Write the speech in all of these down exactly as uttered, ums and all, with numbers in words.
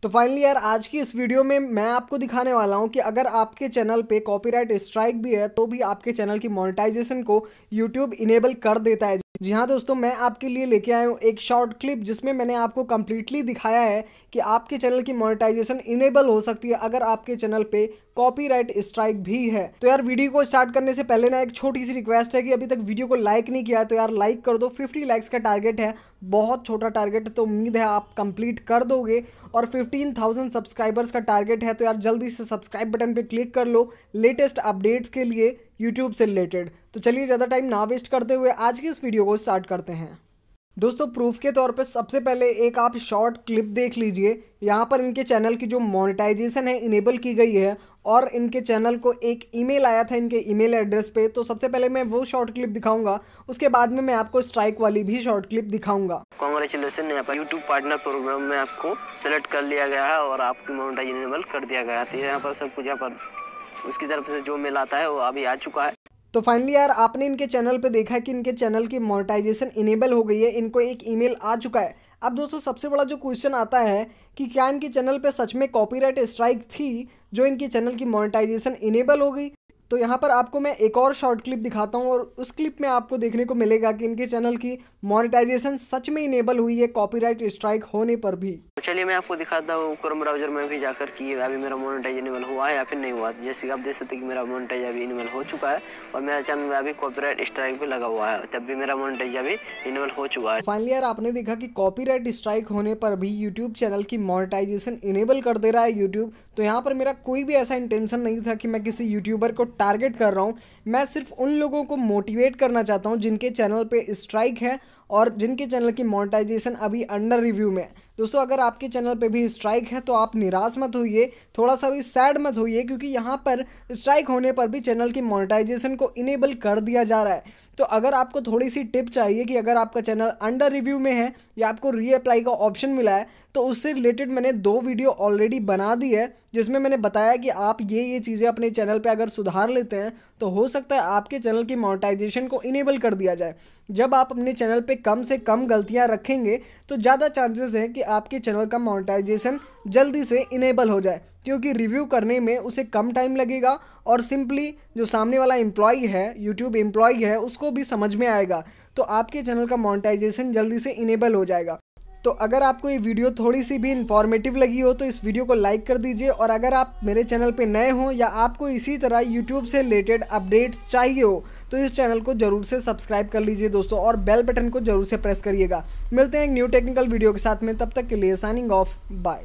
तो फाइनली यार आज की इस वीडियो में मैं आपको दिखाने वाला हूं कि अगर आपके चैनल पे कॉपीराइट स्ट्राइक भी है तो भी आपके चैनल की मोनेटाइजेशन को यूट्यूब इनेबल कर देता है। जी हाँ दोस्तों, मैं आपके लिए लेके आया हूँ एक शॉर्ट क्लिप जिसमें मैंने आपको कम्प्लीटली दिखाया है कि आपके चैनल की मोनेटाइजेशन इनेबल हो सकती है अगर आपके चैनल पे कॉपीराइट स्ट्राइक भी है। तो यार वीडियो को स्टार्ट करने से पहले ना एक छोटी सी रिक्वेस्ट है कि अभी तक वीडियो को लाइक नहीं किया तो यार लाइक कर दो। फिफ्टी लाइक्स का टारगेट है, बहुत छोटा टारगेट है, तो उम्मीद है आप कंप्लीट कर दोगे। और फिफ्टीन थाउजेंड सब्सक्राइबर्स का टारगेट है, तो यार जल्दी से सब्सक्राइब बटन पे क्लिक कर लो लेटेस्ट अपडेट्स के लिए यूट्यूब से रिलेटेड। तो चलिए ज़्यादा टाइम ना वेस्ट करते हुए आज की इस वीडियो को स्टार्ट करते हैं। दोस्तों प्रूफ के तौर पे सबसे पहले एक आप शॉर्ट क्लिप देख लीजिए। यहाँ पर इनके चैनल की जो मोनेटाइजेशन है इनेबल की गई है और इनके चैनल को एक ईमेल आया था इनके ईमेल एड्रेस पे। तो सबसे पहले मैं वो शॉर्ट क्लिप दिखाऊंगा, उसके बाद में मैं आपको स्ट्राइक वाली भी शॉर्ट क्लिप दिखाऊंगा। कांग्रेचुलेसन, यहाँ पर यूट्यूब पार्टनर प्रोग्राम में आपको सेलेक्ट कर लिया गया है और आपकी मोनेटाइजेशन इनेबल कर दिया गया है। यहाँ पर सब कुछ यहाँ पर उसकी तरफ से जो मेल आता है वो अभी आ चुका है। तो फाइनली यार आपने इनके चैनल पे देखा है कि इनके चैनल की मोनेटाइजेशन इनेबल हो गई है, इनको एक ईमेल आ चुका है। अब दोस्तों सबसे बड़ा जो क्वेश्चन आता है कि क्या इनके चैनल पे सच में कॉपीराइट स्ट्राइक थी जो इनकी चैनल की मोनेटाइजेशन इनेबल हो गई। तो यहाँ पर आपको मैं एक और शॉर्ट क्लिप दिखाता हूँ और उस क्लिप में आपको देखने को मिलेगा कि इनके चैनल की मोनेटाइजेशन सच में इनेबल हुई है कॉपीराइट स्ट्राइक होने पर भी। तो चलिए मैं आपको दिखाता हूँ क्रोम ब्राउजर में भी जाकर कि अभी मेरा मोनेटाइज इनेबल हुआ है या फिर नहीं हुआ। जैसे कि आप देख सकते हैं कि मेरा मोनेटाइज अभी इनेबल हो चुका है और मेरा चैनल में अभी कॉपीराइट स्ट्राइक भी लगा हुआ है, तब भी मेरा मोनेटाइज अभी इनेबल हो चुका है। फाइनली यार आपने देखा कि कॉपीराइट स्ट्राइक होने पर भी यूट्यूब चैनल की मोनेटाइजेशन इनेबल कर दे रहा है यूट्यूब। तो यहाँ पर मेरा कोई भी ऐसा इंटेंशन नहीं था कि मैं किसी यूट्यूबर को टारगेट कर रहा हूँ। मैं सिर्फ उन लोगों को मोटिवेट करना चाहता हूँ जिनके चैनल पे स्ट्राइक है और जिनके चैनल की मोनेटाइजेशन अभी अंडर रिव्यू में है। दोस्तों अगर आपके चैनल पे भी स्ट्राइक है तो आप निराश मत होइए, थोड़ा सा भी सैड मत होइए, क्योंकि यहाँ पर स्ट्राइक होने पर भी चैनल की मोनेटाइजेशन को इनेबल कर दिया जा रहा है। तो अगर आपको थोड़ी सी टिप चाहिए कि अगर आपका चैनल अंडर रिव्यू में है या आपको रीअप्लाई का ऑप्शन मिला है तो उससे रिलेटेड मैंने दो वीडियो ऑलरेडी बना दी है जिसमें मैंने बताया कि आप ये ये चीज़ें अपने चैनल पे अगर सुधार लेते हैं तो हो सकता है आपके चैनल की मोनेटाइजेशन को इनेबल कर दिया जाए। जब आप अपने चैनल पे कम से कम गलतियां रखेंगे तो ज़्यादा चांसेस है कि आपके चैनल का मोनेटाइजेशन जल्दी से इनेबल हो जाए, क्योंकि रिव्यू करने में उसे कम टाइम लगेगा और सिंपली जो सामने वाला एम्प्लॉय है, यूट्यूब एम्प्लॉय है, उसको भी समझ में आएगा तो आपके चैनल का मोनेटाइजेशन जल्दी से इनेबल हो जाएगा। तो अगर आपको ये वीडियो थोड़ी सी भी इन्फॉर्मेटिव लगी हो तो इस वीडियो को लाइक कर दीजिए और अगर आप मेरे चैनल पे नए हो या आपको इसी तरह यूट्यूब से रिलेटेड अपडेट्स चाहिए हो तो इस चैनल को जरूर से सब्सक्राइब कर लीजिए दोस्तों और बेल बटन को जरूर से प्रेस करिएगा। मिलते हैं एक न्यू टेक्निकल वीडियो के साथ में, तब तक के लिए signing off, bye.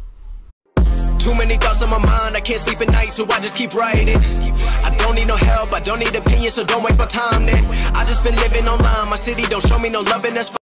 Too many thoughts on my mind, I can't sleep at night, so I just keep writing. I don't need no help, I don't need opinions, so don't waste my time then. I just been living online, my city don't show me no love and that's fine.